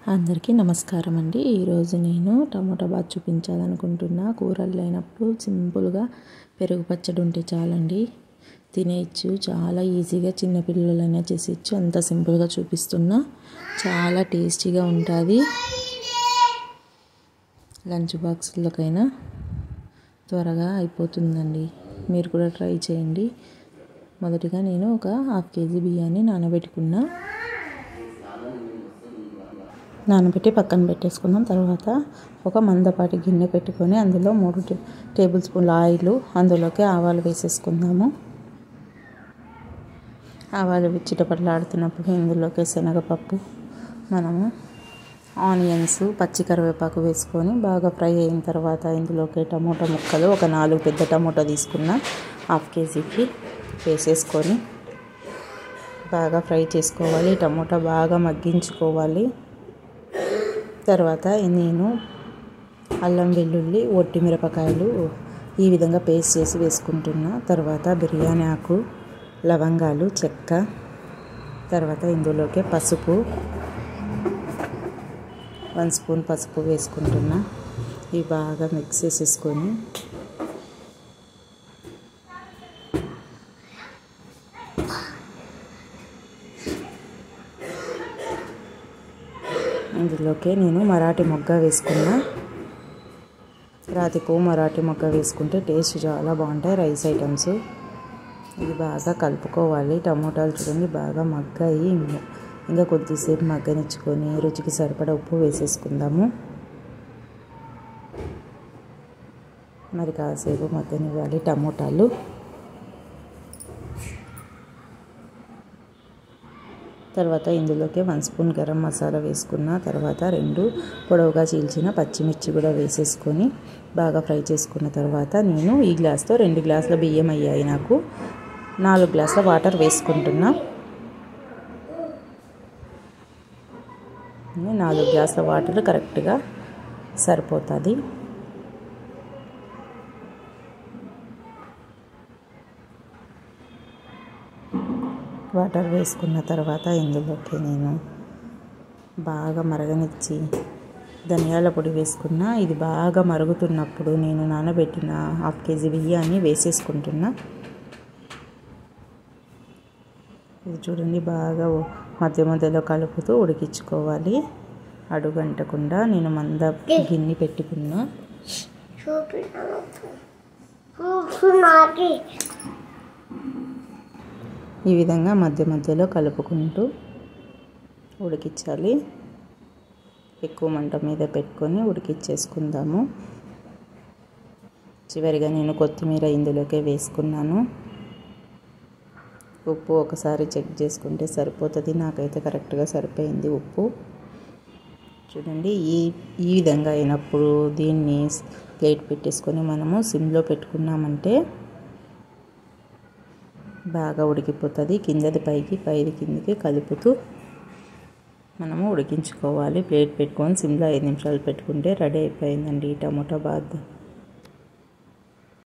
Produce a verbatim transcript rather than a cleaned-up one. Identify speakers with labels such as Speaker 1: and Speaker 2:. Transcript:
Speaker 1: అందరికీ నమస్కారం అండి. ఈరోజు నేను టమోటా బాత్ చూపించాలనుకుంటున్నా. కూరలు లేనప్పుడు సింపుల్గా పెరుగు పచ్చడి ఉంటే చాలండి, తినేయచ్చు. చాలా ఈజీగా చిన్నపిల్లలైనా చేసేయచ్చు. అంత సింపుల్గా చూపిస్తున్నా. చాలా టేస్టీగా ఉంటుంది. లంచ్ బాక్స్లకైనా త్వరగా అయిపోతుందండి. మీరు కూడా ట్రై చేయండి. మొదటిగా నేను ఒక హాఫ్ కేజీ బియ్యాన్ని నానబెట్టుకున్నా. నానబెట్టి పక్కన పెట్టేసుకుందాం. తర్వాత ఒక మందపాటి గిన్నె పెట్టుకొని అందులో మూడు టేబుల్ స్పూన్ల ఆయిల్, అందులోకి ఆవాలు వేసేసుకుందాము. ఆవాలు చిటపటలాడుతున్నప్పుడు ఇందులోకి శనగపప్పు, మనము ఆనియన్స్, పచ్చి కరివేపాకు వేసుకొని బాగా ఫ్రై అయిన తర్వాత ఇందులోకి టమోటా ముక్కలు, ఒక నాలుగు పెద్ద టమోటా తీసుకున్న హాఫ్ కేజీకి వేసేసుకొని బాగా ఫ్రై చేసుకోవాలి. టమోటా బాగా మగ్గించుకోవాలి. తర్వాత నేను అల్లం వెల్లుల్లి ఒట్టి మిరపకాయలు ఈ విధంగా పేస్ట్ చేసి వేసుకుంటున్నా. తర్వాత బిర్యానీ ఆకు, లవంగాలు, చెక్క, తర్వాత ఇందులోకి పసుపు, వన్ స్పూన్ పసుపు వేసుకుంటున్నా. ఇవి బాగా మిక్స్ చేసేసుకొని ఇందులోకి నేను మరాఠీ మొగ్గ వేసుకున్నా. రాతి పువ్వు, మరాఠీ మొగ్గ వేసుకుంటే టేస్ట్ చాలా బాగుంటాయి రైస్ ఐటమ్స్. ఇది బాగా కలుపుకోవాలి. టమోటాలు చూడండి బాగా మగ్గాయి. ఇంకా కొద్దిసేపు మగ్గనిచ్చుకొని రుచికి సరిపడా ఉప్పు వేసేసుకుందాము. మరి కాసేపు మగ్గనివ్వాలి టమోటాలు. తర్వాత ఇందులోకి వన్ స్పూన్ గరం మసాలా వేసుకున్న తర్వాత రెండు పొడవుగా చీల్చిన పచ్చిమిర్చి కూడా వేసేసుకొని బాగా ఫ్రై చేసుకున్న తర్వాత నేను ఈ గ్లాస్తో రెండు గ్లాసుల బియ్యం అయ్యాయి. నాకు నాలుగు గ్లాసుల వాటర్ వేసుకుంటున్నా. నాలుగు గ్లాసుల వాటర్ కరెక్ట్గా సరిపోతుంది. వాటర్ వేసుకున్న తర్వాత ఇందులోకి నేను బాగా మరగనిచ్చి ధనియాల పొడి వేసుకున్నా. ఇది బాగా మరుగుతున్నప్పుడు నేను నానబెట్టిన హాఫ్ కేజీ బియ్యాన్ని వేసేసుకుంటున్నా. ఇది చూడండి బాగా మధ్య మధ్యలో కలుపుతూ ఉడికించుకోవాలి. అడుగంటకుండా నేను మంద గిన్నె పెట్టుకున్నా. ఈ విధంగా మధ్య మధ్యలో కలుపుకుంటూ ఉడికించాలి. ఎక్కువ మంట మీద పెట్టుకొని ఉడికించేసుకుందాము. చివరిగా నేను కొత్తిమీర ఇందులోకే వేసుకున్నాను. ఉప్పు ఒకసారి చెక్ చేసుకుంటే సరిపోతుంది. నాకైతే కరెక్ట్గా సరిపోయింది ఉప్పు. చూడండి ఈ ఈ విధంగా అయినప్పుడు దీన్ని ప్లేట్ పెట్టేసుకొని మనము సిమ్లో పెట్టుకున్నామంటే బాగా ఉడికిపోతుంది. కిందది పైకి, పైది కిందకి కలుపుతూ మనము ఉడికించుకోవాలి. ప్లేట్ పెట్టుకొని సిమ్లో ఐదు నిమిషాలు పెట్టుకుంటే రెడీ అయిపోయిందండి టమోటా బాత్.